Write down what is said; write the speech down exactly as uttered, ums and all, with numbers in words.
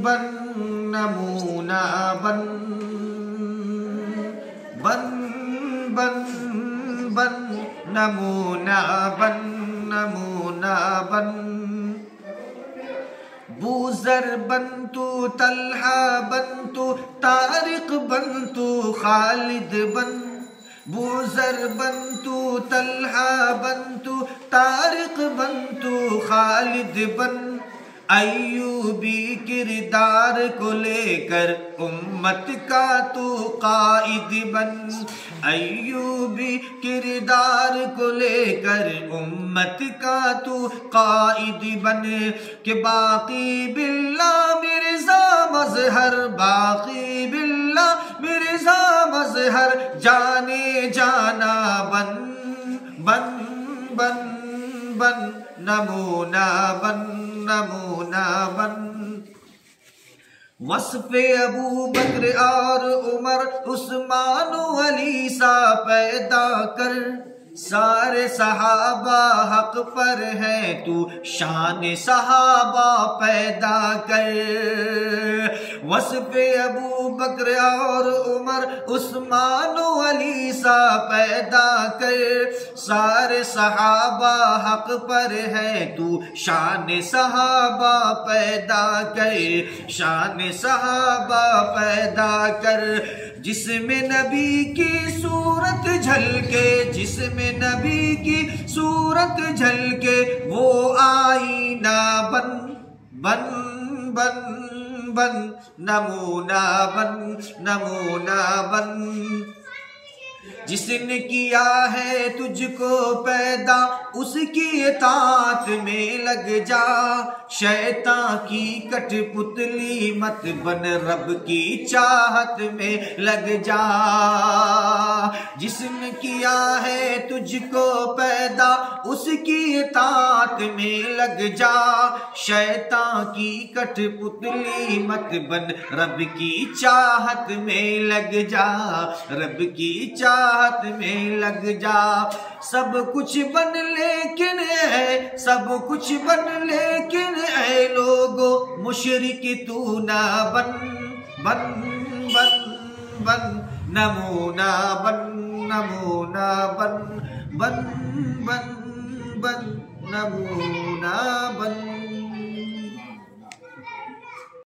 बन नमूना बन, बन बन बन नमूना बन, नमूना बन। बूज़र बन तू, तल्हा बन तू, तारिक बन तू, खालिद बन। बूज़र बन तू, तल्हा बन तू, तारिक बन तू, खालिद बन। अय्यूबी किरदार को लेकर उम्मत का तू कायद बन। अय्यूबी किरदार को लेकर उम्मत का तू कायद बन। कि बाकी बिल्ला मिर्ज़ा मज़हर, बाकी बिल्ला मिर्ज़ा मज़हर, जाने जाना बन, बन बन बन नमूना बन, नमूना बन। वस्फ़े अबू बकर और उमर, उस्मान अली सा पैदा कर। सारे सहाबा हक पर है, तू शान सहाबा पैदा कर। वस्फ़े अबू बकर और उमर, उस्मान अली सा पैदा कर। सारे सहाबा हक पर है, तू शान सहाबा पैदा कर, शान सहाबा पैदा कर। जिसमें नबी की सूरत झलके, जिसमें नबी की सूरत झलके, वो आईना बन, बन बन बन नमूना बन, नमूना बन। जिसने किया है तुझको पैदा, उसकी इताअत में लग जा। शैतान की कठपुतली मत बन, रब की चाहत में लग जा। जिसने किया है तुझको पैदा, उसकी इताअत में लग जा। शैतान की कठपुतली मत बन, रब की चाहत में लग जा, रब की चाहत में लग जा। सब कुछ बन लेकिन है, सब कुछ बन लेकिन है लोगो, मुशरिक तू ना बन, बन बन बन नमूना बन, नमूना बन, बन बन बन नमूना बन।